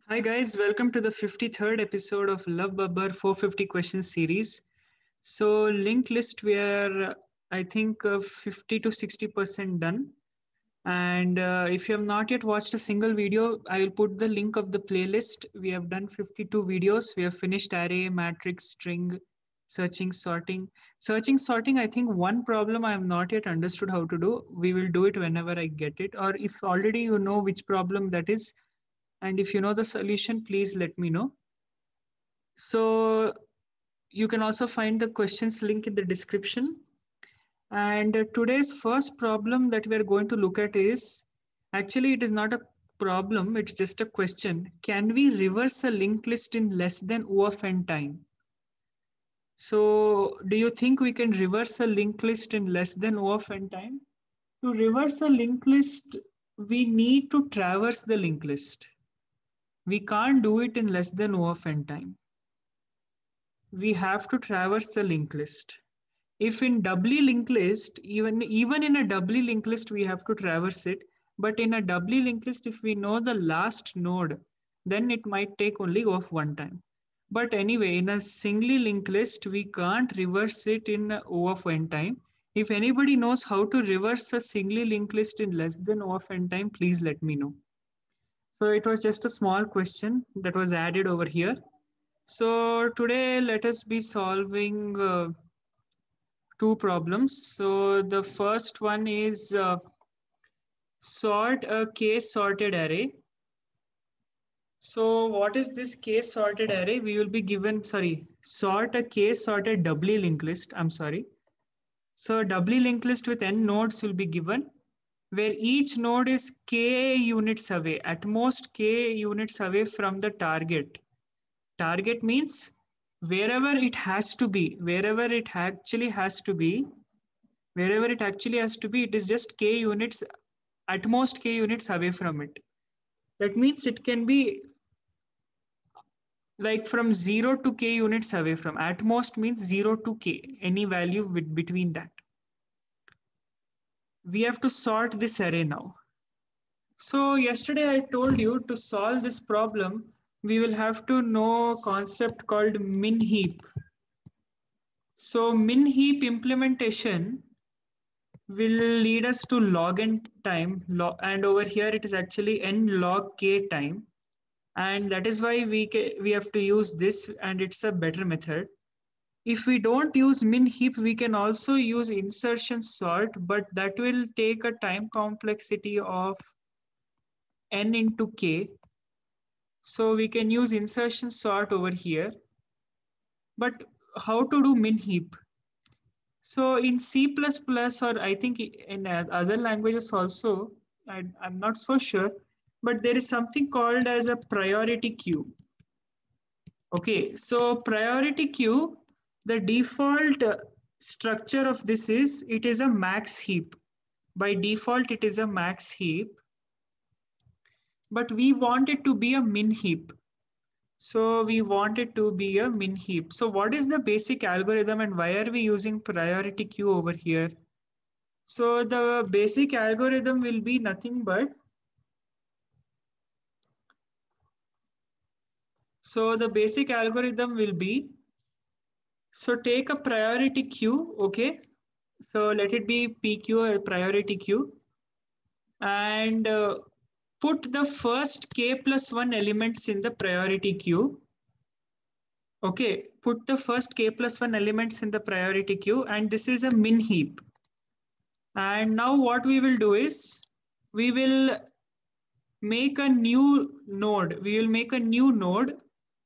Hi guys, welcome to the 53rd episode of Love Babbar 450 questions series. So linked list we are I think 50 to 60% done. And if you have not yet watched a single video, I will put the link of the playlist. We have done 52 videos. We have finished array, matrix, string, searching, sorting. Searching, sorting, I think one problem I have not yet understood how to do. We will do it whenever I get it. Or if already you know which problem that is, and if you know the solution, please let me know. So you can also find the questions link in the description. And today's first problem that we are going to look at is actually it is not a problem, it's just a question. Can we reverse a linked list in less than O of n time? So do you think we can reverse a linked list in less than O of n time? To reverse a linked list, we need to traverse the linked list. We can't do it in less than O of n time. We have to traverse the linked list. If in doubly linked list, even in a doubly linked list, we have to traverse it. But in a doubly linked list, if we know the last node, then it might take only O of one time. But anyway, in a singly linked list, we can't reverse it in O of n time. If anybody knows how to reverse a singly linked list in less than O of n time, please let me know. So it was just a small question that was added over here. So today let us be solving two problems. So the first one is sort a case sorted array. So what is this case sorted array? We will be given, sort a case sorted doubly linked list. I'm sorry. So doubly linked list with n nodes will be given where each node is k units away, at most k units away from the target. Target means wherever it has to be, wherever it actually has to be, it is just k units, at most k units away from it. That means it can be like from 0 to k units away from. At most means 0 to k, any value between that. We have to sort this array now. So yesterday I told you to solve this problem, we will have to know a concept called min heap. So min heap implementation will lead us to log n time, and over here it is actually n log k time, and that is why we have to use this, and it's a better method. If we don't use min heap, we can also use insertion sort, but that will take a time complexity of n into k. So we can use insertion sort over here. But how to do min heap? So in C++, or I think in other languages also, I'm not so sure, but there is something called as a priority queue. Okay, so priority queue, the default structure of this is, it is a max heap. By default, it is a max heap, but we want it to be a min heap. So we want it to be a min heap. So what is the basic algorithm and why are we using priority queue over here? So the basic algorithm will be nothing but, so the basic algorithm will be, so take a priority queue, okay? So let it be PQ or priority queue, and put the first k plus 1 elements in the priority queue. Okay, put the first k plus 1 elements in the priority queue, and this is a min heap. And now what we will do is, we will make a new node. We will make a new node,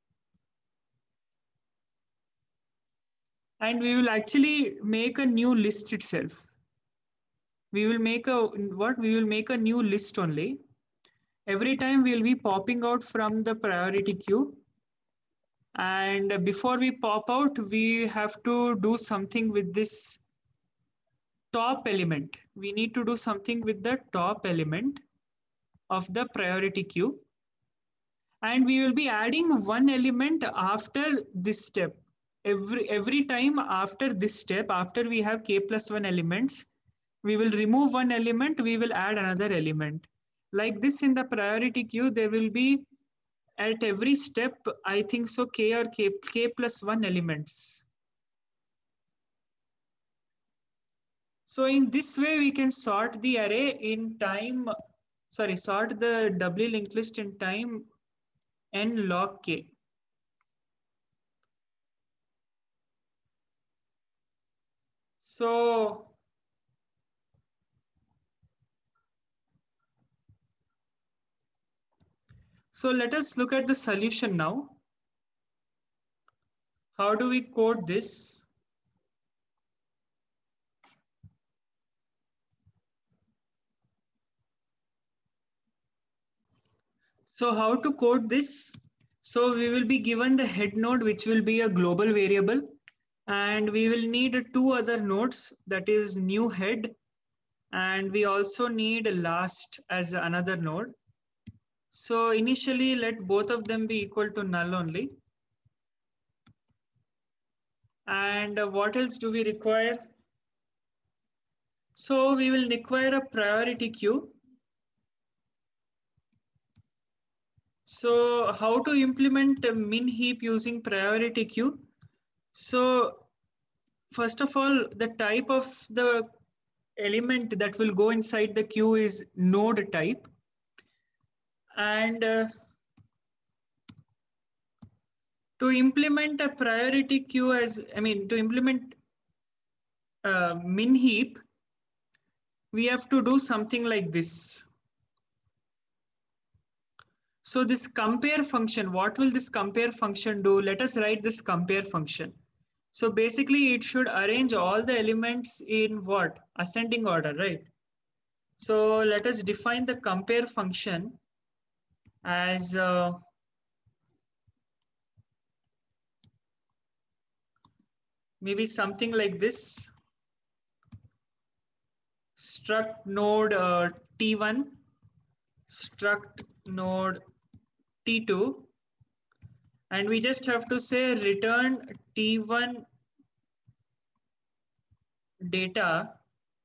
and we will actually make a new list itself. We will make a what? We will make a new list only. Every time we will be popping out from the priority queue. And before we pop out, we have to do something with this top element. We need to do something with the top element of the priority queue. And we will be adding one element after this step. Every time after this step, after we have k plus 1 elements, we will remove one element, we will add another element. Like this, in the priority queue, there will be at every step, I think so, k or k plus 1 elements. So in this way, we can sort the array in time, sort the doubly linked list in time n log k. So let us look at the solution now. How do we code this? So how to code this? So we will be given the head node, which will be a global variable, and we will need two other nodes, that is new head, and we also need last as another node. So initially, let both of them be equal to null only. And what else do we require? So we will require a priority queue. So how to implement a min heap using priority queue? So first of all, the type of the element that will go inside the queue is node type. And to implement a priority queue to implement min heap, we have to do something like this. So this compare function, what will this compare function do? Let us write this compare function. So basically it should arrange all the elements in what? Ascending order, right? So let us define the compare function as maybe something like this. Struct node T1, struct node T2, and we just have to say return T1 data.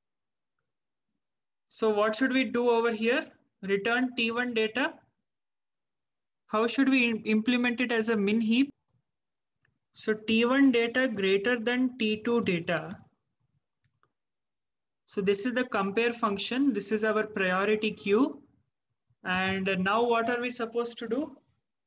So what should we do over here? Return T1 data. How should we implement it as a min heap? So T1 data greater than T2 data. So this is the compare function. This is our priority queue. And now what are we supposed to do?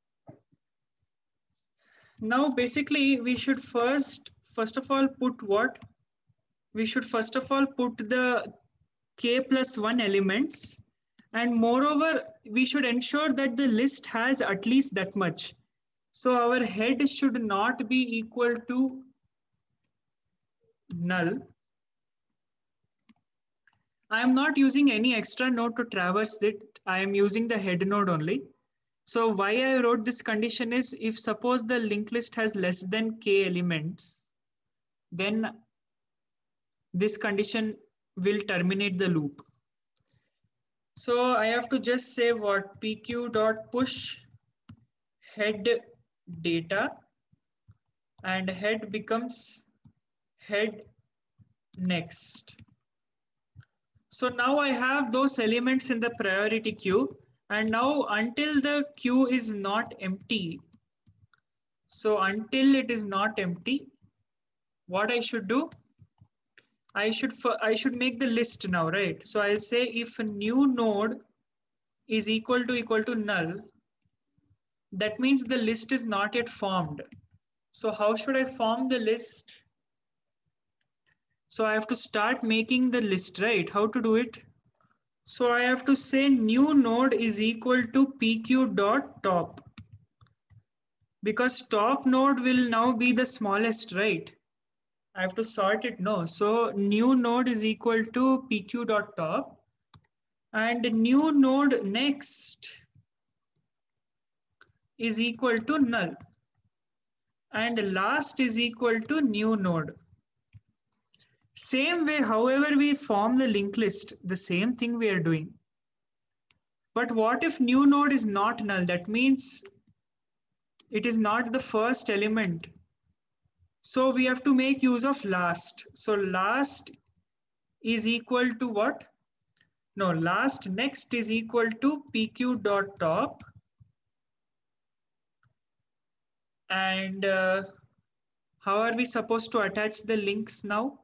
Now basically we should first of all put what? We should first of all put the k plus 1 elements, and moreover we should ensure that the list has at least that much. So our head should not be equal to null. I am not using any extra node to traverse it. I am using the head node only. So why I wrote this condition is, if suppose the linked list has less than k elements, then this condition will terminate the loop. So I have to just say what? pq dot push head data, and head becomes head next. So now I have those elements in the priority queue, and now until the queue is not empty, so until it is not empty, what I should do? I should make the list now, right? So I'll say if a new node is equal to null, that means the list is not yet formed. So how should I form the list? So I have to start making the list, right? How to do it? So I have to say new node is equal to pq dot top, because top node will now be the smallest, right? I have to sort it, no. So new node is equal to pq dot top, and new node next is equal to null, and last is equal to new node. Same way, however we form the linked list, the same thing we are doing. But what if new node is not null? That means it is not the first element. So we have to make use of last. So last is equal to what? No, last next is equal to pq dot top, And how are we supposed to attach the links now?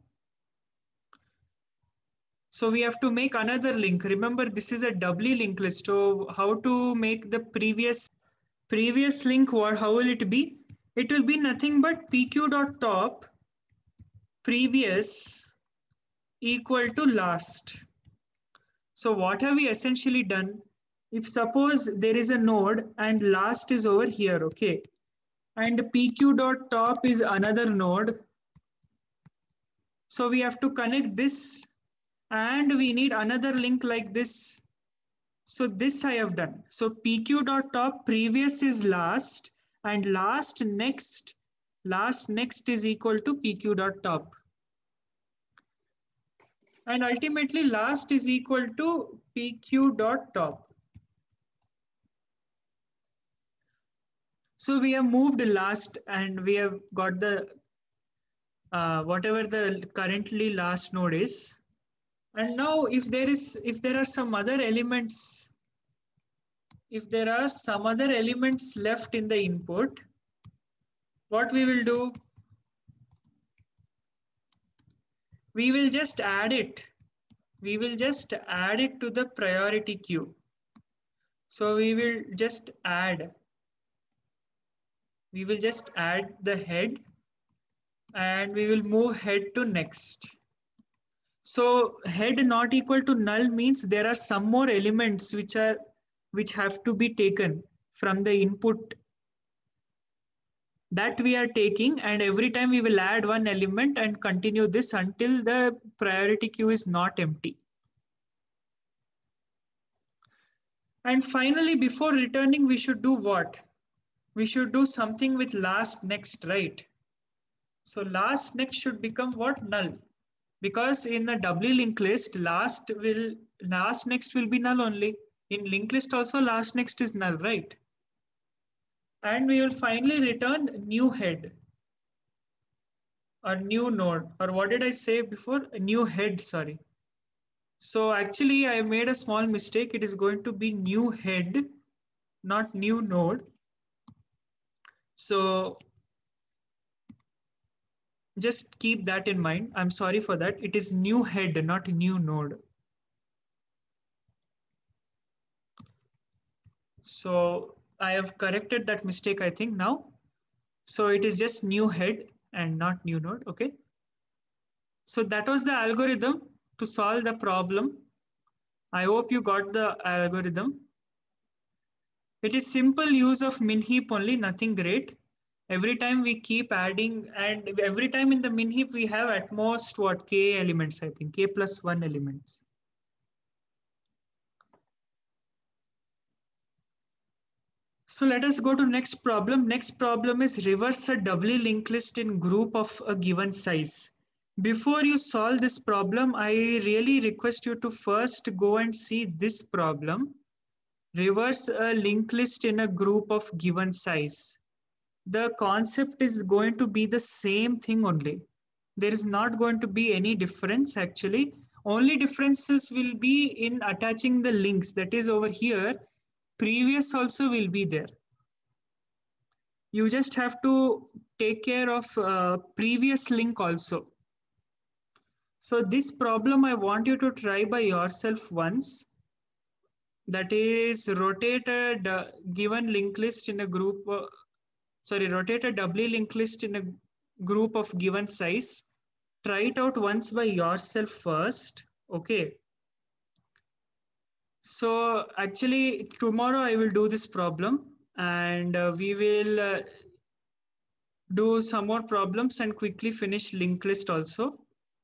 So we have to make another link. Remember, this is a doubly linked list. So how to make the previous link? What? How will it be? It will be nothing but pq.top previous equal to last. So what have we essentially done? If suppose there is a node and last is over here, okay, and pq.top is another node. So we have to connect this and we need another link like this. So this I have done. So pq.top previous is last and last next is equal to pq.top. And ultimately last is equal to pq.top. So we have moved last and we have got the whatever the currently last node is. And now if there are some other elements, if there are some other elements left in the input, what we will do? We will just add it. We will just add it to the priority queue. So we will just add the head and we will move head to next. So head not equal to null means there are some more elements which have to be taken from the input that we are taking, and every time we will add one element and continue this until the priority queue is not empty. And finally, before returning, we should do what? We should do something with last next, right? So last next should become what? Null. Because in the doubly linked list, last next will be null only. In linked list also last next is null, right? And we will finally return new head or new node, or what did I say before? A new head, sorry. So actually I made a small mistake. It is going to be new head, not new node. So just keep that in mind. I'm sorry for that. It is new head, not new node. So I have corrected that mistake, I think now. So it is just new head and not new node. Okay. So that was the algorithm to solve the problem. I hope you got the algorithm. It is simple use of min heap only, nothing great. Every time we keep adding, and every time in the min heap we have at most what, k elements, I think, k plus 1 elements. So let us go to next problem. Next problem is reverse a doubly linked list in group of a given size. Before you solve this problem, I really request you to first go and see this problem. Reverse a linked list in a group of given size. The concept is going to be the same thing only. There is not going to be any difference actually. Only differences will be in attaching the links. That is over here. Previous also will be there. You just have to take care of previous link also. So this problem I want you to try by yourself once. That is rotate a given linked list in a group. Rotate a doubly linked list in a group of given size. Try it out once by yourself first. Okay. So actually tomorrow I will do this problem and we will do some more problems and quickly finish linked list also.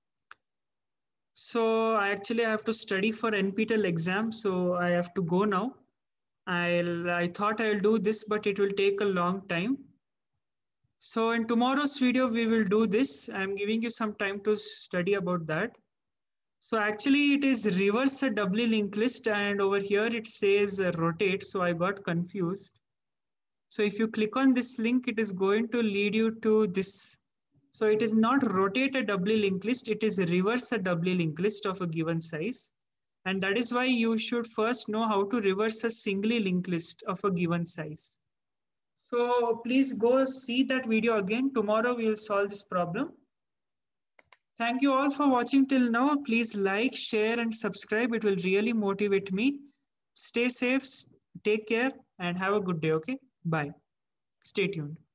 So I have to study for NPTEL exam. So I have to go now. I thought I'll do this, but it will take a long time. So in tomorrow's video, we will do this. I'm giving you some time to study about that. So actually it is reverse a doubly linked list and over here it says rotate. So I got confused. So if you click on this link, it is going to lead you to this. So it is not rotate a doubly linked list. It is reverse a doubly linked list of a given size. And that is why you should first know how to reverse a singly linked list of a given size. So please go see that video again. Tomorrow we will solve this problem. Thank you all for watching till now. Please like, share, and subscribe. It will really motivate me. Stay safe, take care, and have a good day. Okay? Bye. Stay tuned.